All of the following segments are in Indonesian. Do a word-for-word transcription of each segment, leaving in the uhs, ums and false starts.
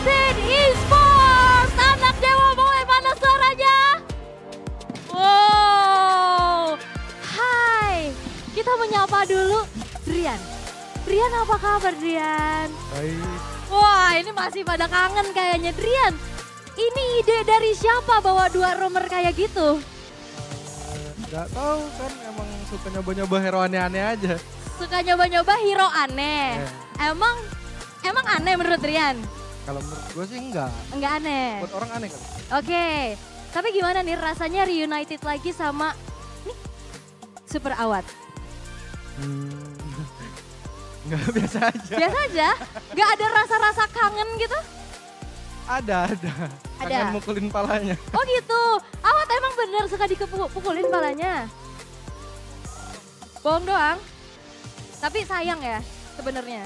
United Esports. Anak Dewa boleh mana suaranya? Wow. Hai, kita menyapa dulu Drian. Drian apa kabar Drian? Baik. Wah ini masih pada kangen kayaknya Drian. Ini ide dari siapa bawa dua romer kayak gitu? Gak tahu kan emang suka nyoba-nyoba hero aneh-aneh aja. Suka nyoba-nyoba hero aneh. Yeah. Emang emang aneh menurut Rian? Kalau menurut gue sih enggak. Enggak aneh. Buat orang aneh kali. Oke. Tapi gimana nih rasanya reunited lagi sama nih Super Award? Hmm. Enggak, biasa aja. Biasa aja? Enggak ada rasa-rasa kangen gitu? Ada, ada. Ada. Kangen mukulin palanya. Oh gitu. Awat emang bener suka dipukulin palanya? Bohong doang? Tapi sayang ya sebenarnya.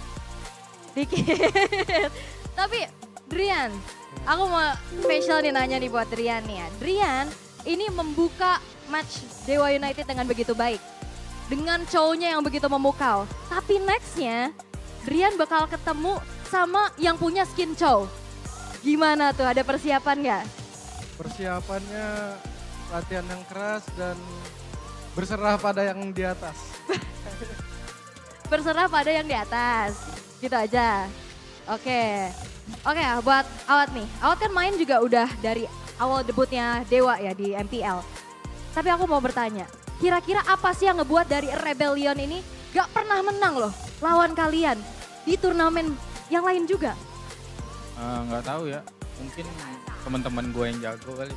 Dikit. Tapi Drian, aku mau spesial nih nanya nih buat Drian nih ya. Drian ini membuka match Dewa United dengan begitu baik. Dengan cowoknya yang begitu memukau. Tapi nextnya Drian bakal ketemu sama yang punya skin cow. Gimana tuh, ada persiapan nggak? Persiapannya latihan yang keras dan berserah pada yang di atas. Berserah pada yang di atas, gitu aja. Oke, oke buat Awat nih. Awat kan main juga udah dari awal debutnya Dewa ya di M P L. Tapi aku mau bertanya, kira-kira apa sih yang ngebuat dari Rebellion ini gak pernah menang loh lawan kalian di turnamen yang lain juga? Nggak uh, tahu ya, mungkin teman-teman gue yang jago kali.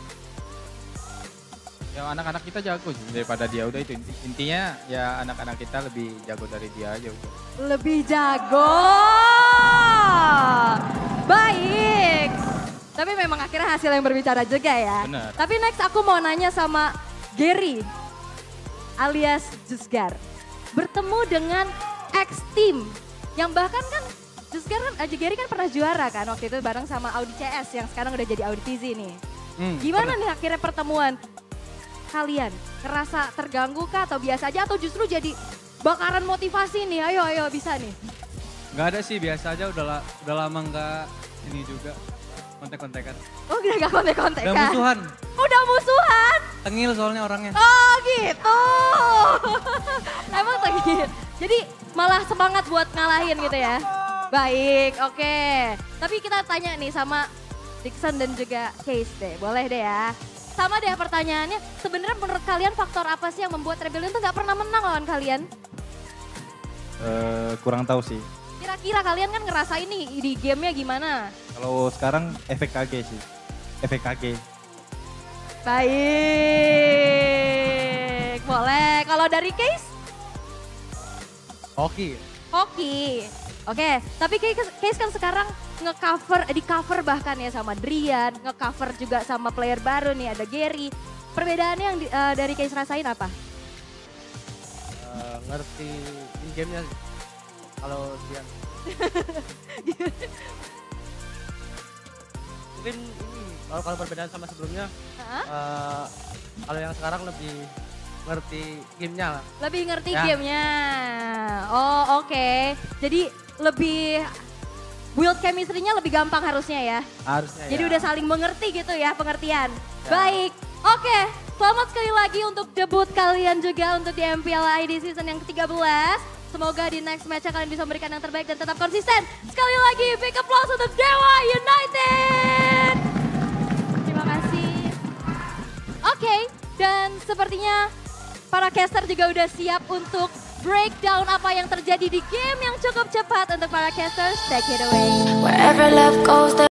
Ya anak-anak kita jago sih daripada dia, udah itu intinya ya anak-anak kita lebih jago dari dia aja udah. Lebih jago, baik. Tapi memang akhirnya hasil yang berbicara juga ya. Benar. Tapi next aku mau nanya sama Gary alias Jusgar. Bertemu dengan ex-team yang bahkan kan Jusgar kan, Aji Gary kan pernah juara kan waktu itu bareng sama Audi C S yang sekarang udah jadi Audi T Z nih. Hmm, Gimana pernah. nih akhirnya pertemuan kalian? Ngerasa terganggu kah atau biasa aja atau justru jadi bakaran motivasi nih? Ayo ayo bisa nih. Nggak ada sih, biasa aja, udah, la, udah lama nggak ini juga kontek-kontekan. Oh udah gak kontek-kontek Udah kan? musuhan, Udah musuhan? tengil soalnya orangnya. Oh gitu. Emang tengil. Jadi malah semangat buat ngalahin gitu ya? Baik, oke. Tapi kita tanya nih sama Dixon dan juga Case deh, boleh deh ya. Sama deh pertanyaannya, sebenarnya menurut kalian faktor apa sih yang membuat Rebellion tuh gak pernah menang lawan kalian? Uh, kurang tahu sih. Kira-kira kalian kan ngerasain nih di gamenya gimana? Kalau sekarang efek K G sih, efek K G. Baik, boleh. Kalau dari Case? Hoki. Hoki. Oke, tapi Case kan sekarang nge-cover, di cover bahkan ya sama Drian, nge-cover juga sama player baru nih ada Gary. Perbedaannya yang di, uh, dari Case rasain apa? Uh, ngerti in game-nya sih. Kalau dia. Mungkin ini, kalau, kalau perbedaan sama sebelumnya, Uh-huh. uh, kalau yang sekarang lebih ngerti gamenya lah. Lebih ngerti Ya. gamenya. Oh oke, okay. Jadi lebih build chemistry-nya lebih gampang harusnya ya. Harusnya Jadi ya. udah saling mengerti gitu ya, pengertian. Ya. Baik, oke. Okay. Selamat sekali lagi untuk debut kalian juga untuk di M P L I D season yang ke tiga belas. Semoga di next match kalian bisa memberikan yang terbaik dan tetap konsisten. Sekali lagi big applause untuk Dewa United. Terima kasih. Oke, okay. Dan sepertinya para caster juga udah siap untuk breakdown apa yang terjadi di game yang cukup cepat. Untuk para casters, take it away. Wherever love goes,